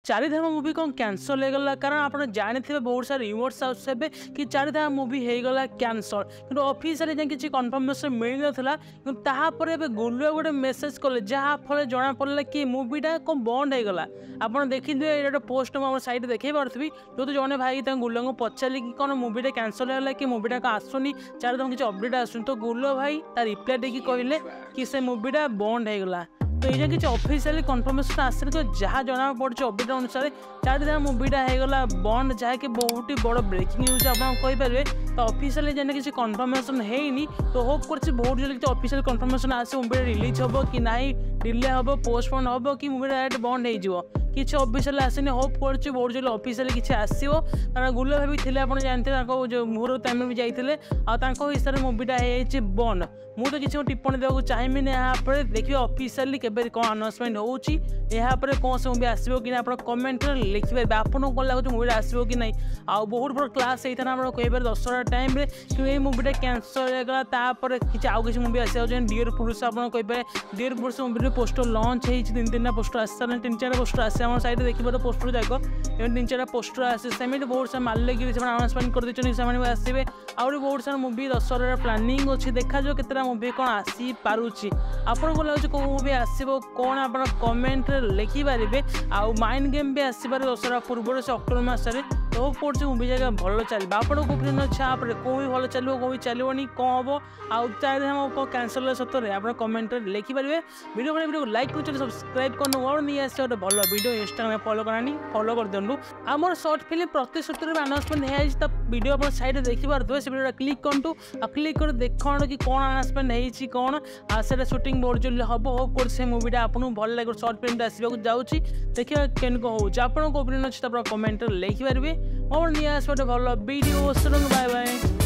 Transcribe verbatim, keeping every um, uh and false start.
चारिधाम movie कौन cancel हो गला कारण आप जानते बहुत सारे यूमर्स आसे कि चारिधाम मूवी हो गला कैंसल कि ऑफिशियली जाए किसी कन्फर्मेशन मिल नाला तापर ए गुलुआ गोटे मेसेज कले जहाँफल जना पड़ा कि मूवीटा कौन बंद हो गला। आप देखिए ये पोस्ट मुझे साइड देखे पार्थी जो तो जड़े भाई गुलुआ को पचारि कि कौन मूवीटा कैंसल होगा कि मूवीटा को आसुनी चारिधाम किसी अपडेट आसुनी तो गुलुआ भाई तार रिप्लाई देखिए कहले कि से मूवीटा बंद हो गला। तो ये किसी ऑफिशियली कन्फर्मेशन आसने तो जहाँ जना पड़े अपडेट अनुसार चारिधाम मूवीटा होगा बंद जहाँकि बहुत ही बड़ ब्रेकिंग न्यूज आपरे तो ऑफिशियली जाने किसी कन्फर्मेशन है तो होप कर बहुत जल्दी ऑफिशियल कन्फर्मेशन आसे मूवीटा रिलीज हम कि ना डिले हम पोस्टपोन हम कि मूवीटा डायरेक्ट बंद हो किसी ऑफिशियल आसनी होप कर बहुत जल्दी ऑफिशियल किसी आसो कारण गुलुआ भाई थे आप जानते जो मुहूर्त टाइम भी जाते हिसाब से मूवीटा हो बंद मुझे किसी टिप्पणी देवाक चाहिए यहाँ पर देखिए ऑफिशियली केबे कौन अनाउंसमेंट होची यहाँ पर कौन से मूवी आसो कि आप कमेंट लिखिपारे आपको कौन लगुच मूवी आसो कि नहीं आ बहुत बड़ क्लास होता है आप कहीपर दशहरा टाइम कि ये मूवीटा कैंसल होगा तापर किसी आउ किसी मूवी आसा डियर पुरुष आप कहीपर डियर पुरुष मूवी पोस्टर लॉन्च हो तीन तीन पोस्टर आस तीन चार पोस्टर आसे आम साइड देखिए पोस्टर जाक तीन चार पोस्टर आसे सेमती बहुत सारा माल्यगिरी से अनाउंसमेंट कर देते से आसवे आहरी बहुत सारा मूवी दशहरा प्लानिंग अच्छी देखा जो केतटा मूवी कौन आसी पारुची आपको लगुच कौ मूवी आसो कौन आप कमेंट लिखिपारे आउ माइंड गेम भी आसपे दशहरा पूर्व से अक्टोबर मसरे तो होप कर मूवी जगह भल चलो आपको ओपिनियन अच्छे आप कौ भी भल चलो कौ भी चलोनी कौन हम आउ चारिधाम कैंसल सतरे आप कमेंट लिखिपारे वीडियो वीडियो लाइक कर सब्सक्राइब कर और नहीं आस गोटे भल वीडियो इंस्टाग्राम फॉलो करानी फॉलो कर दिंटू आम सर्ट फिल्म प्रति सप्ताह अनाउंसमेंट है वीडियो आप साइड देखिए से वीडियो क्लिक करूँ आ क्लिक कर देखो कि कौन अनाउंसमेंट है कौन से शूटिंग बहुत जल्दी हम होप कर से मूवीटा आपको भल लगे सर्ट फिल्म आसवाक जाऊँगी देखिए केन कौन हो आपको ओपिनियन अच्छे कमेंट लिखिपारे और नहीं आस गोटे भल वीडियो बाय बाय।